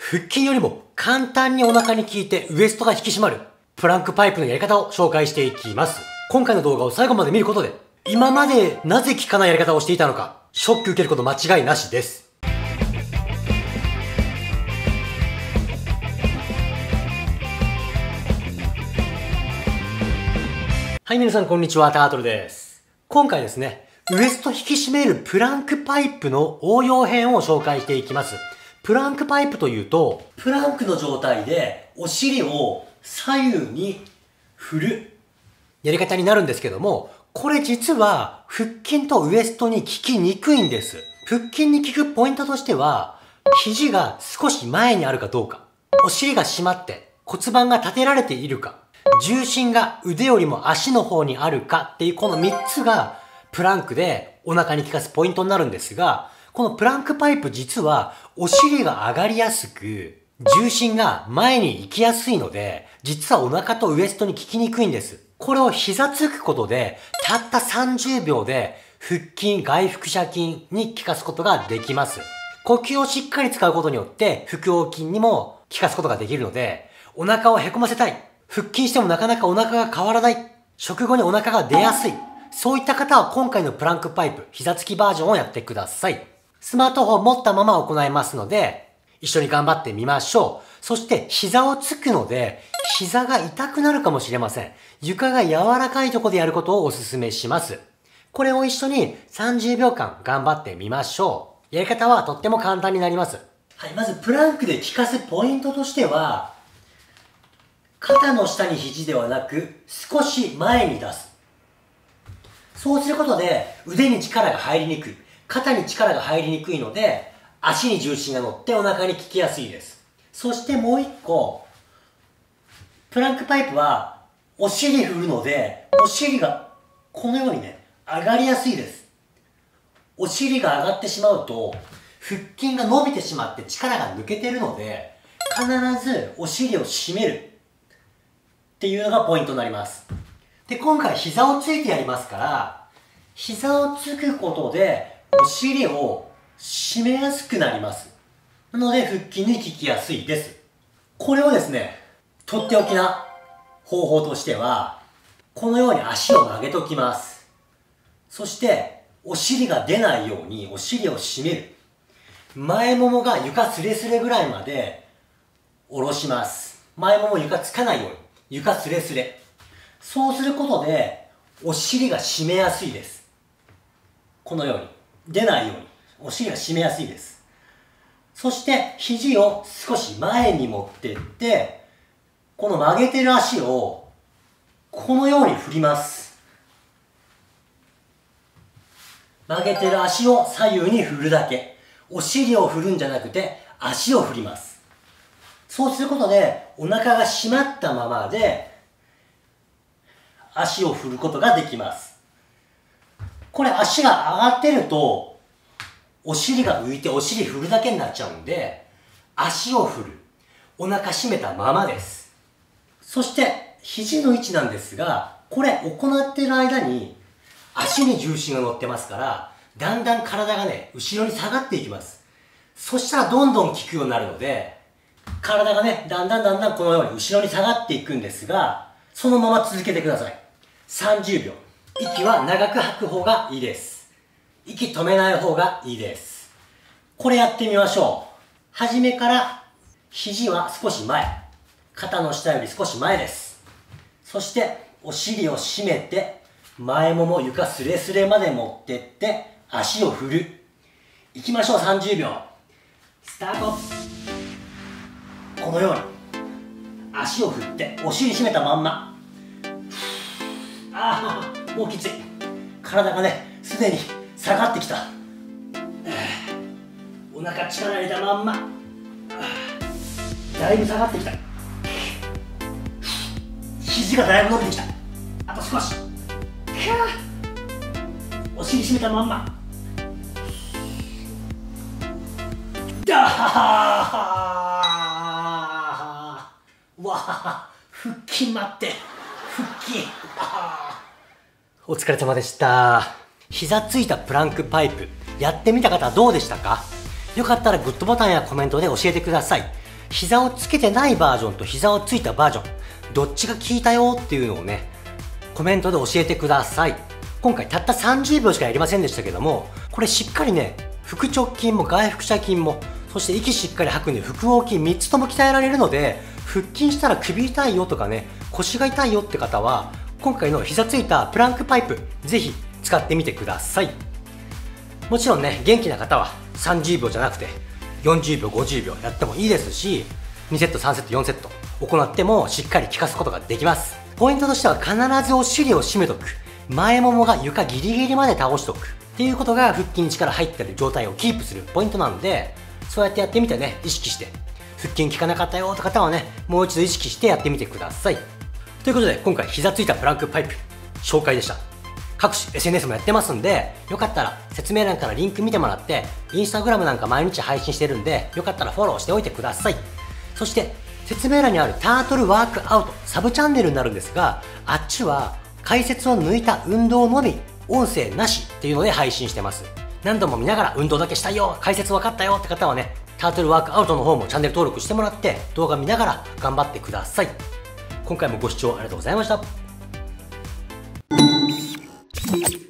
腹筋よりも簡単にお腹に効いてウエストが引き締まるプランクパイプのやり方を紹介していきます。今回の動画を最後まで見ることで、今までなぜ効かないやり方をしていたのか、ショック受けること間違いなしです。はい、皆さんこんにちは、タートルです。今回ですね、ウエスト引き締めるプランクパイプの応用編を紹介していきます。プランクパイプというと、プランクの状態でお尻を左右に振るやり方になるんですけども、これ実は腹筋とウエストに効きにくいんです。腹筋に効くポイントとしては、肘が少し前にあるかどうか、お尻が締まって骨盤が立てられているか、重心が腕よりも足の方にあるかっていうこの3つがプランクでお腹に効かすポイントになるんですが、このプランクパイプ実はお尻が上がりやすく、重心が前に行きやすいので、実はお腹とウエストに効きにくいんです。これを膝つくことで、たった30秒で腹筋、外腹斜筋に効かすことができます。呼吸をしっかり使うことによって、腹横筋にも効かすことができるので、お腹をへこませたい。腹筋してもなかなかお腹が変わらない。食後にお腹が出やすい。そういった方は今回のプランクパイプ、膝つきバージョンをやってください。スマートフォンを持ったまま行いますので、一緒に頑張ってみましょう。そして膝をつくので、膝が痛くなるかもしれません。床が柔らかいところでやることをお勧めします。これを一緒に30秒間頑張ってみましょう。やり方はとっても簡単になります。はい、まずプランクで効かすポイントとしては、肩の下に肘ではなく少し前に出す。そうすることで腕に力が入りにくい。肩に力が入りにくいので、足に重心が乗ってお腹に効きやすいです。そしてもう一個、プランクパイプはお尻振るので、お尻がこのようにね、上がりやすいです。お尻が上がってしまうと、腹筋が伸びてしまって力が抜けてるので、必ずお尻を締めるっていうのがポイントになります。で、今回膝をついてやりますから、膝をつくことで、お尻を締めやすくなります。なので腹筋に効きやすいです。これをですね、とっておきな方法としては、このように足を曲げときます。そして、お尻が出ないようにお尻を締める。前ももが床スレスレぐらいまで下ろします。前もも床つかないように。床スレスレ。そうすることで、お尻が締めやすいです。このように。出ないようにお尻が締めやすいです。そして肘を少し前に持っていって、この曲げてる足をこのように振ります。曲げてる足を左右に振るだけ。お尻を振るんじゃなくて足を振ります。そうすることでお腹が締まったままで足を振ることができます。これ足が上がってるとお尻が浮いてお尻振るだけになっちゃうんで、足を振る。お腹締めたままです。そして肘の位置なんですが、これ行ってる間に足に重心が乗ってますから、だんだん体がね、後ろに下がっていきます。そしたらどんどん効くようになるので、体がね、だんだんこのように後ろに下がっていくんですが、そのまま続けてください。30秒。息は長く吐く方がいいです。息止めない方がいいです。これやってみましょう。初めから肘は少し前。肩の下より少し前です。そしてお尻を締めて、前もも床スレスレまで持ってって足を振る。いきましょう。30秒。スタート。このように足を振ってお尻締めたまんま。ああ、もうきつい。体がね、すでに下がってきた。お腹力入れたまんま。だいぶ下がってきた。肘がだいぶ伸びてきた。あと少し。お尻締めたまんま。わあ、腹筋待って。腹筋。お疲れ様でした。膝ついたプランクパイプ、やってみた方はどうでしたか？よかったらグッドボタンやコメントで教えてください。 膝をつけてないバージョンと膝をついたバージョン、どっちが効いたよっていうのをね、コメントで教えてください。今回たった30秒しかやりませんでしたけども、これしっかりね、腹直筋も外腹斜筋も、そして息しっかり吐くんで腹横筋3つとも鍛えられるので、腹筋したら首痛いよとかね、腰が痛いよって方は、今回の膝ついたプランクパイプ、ぜひ使ってみてください。もちろんね、元気な方は30秒じゃなくて、40秒、50秒やってもいいですし、2セット、3セット、4セット行ってもしっかり効かすことができます。ポイントとしては必ずお尻を締めとく。前ももが床ギリギリまで倒しとく。っていうことが腹筋に力入ってる状態をキープするポイントなので、そうやってやってみてね、意識して。腹筋効かなかったよって方はね、もう一度意識してやってみてください。ということで、今回膝ついたプランクパイプ、紹介でした。各種 SNS もやってますんで、よかったら説明欄からリンク見てもらって、インスタグラムなんか毎日配信してるんで、よかったらフォローしておいてください。そして、説明欄にあるタートルワークアウト、サブチャンネルになるんですが、あっちは解説を抜いた運動のみ、音声なしっていうので配信してます。何度も見ながら運動だけしたいよ、解説分かったよって方はね、タートルワークアウトの方もチャンネル登録してもらって、動画見ながら頑張ってください。今回もご視聴ありがとうございました。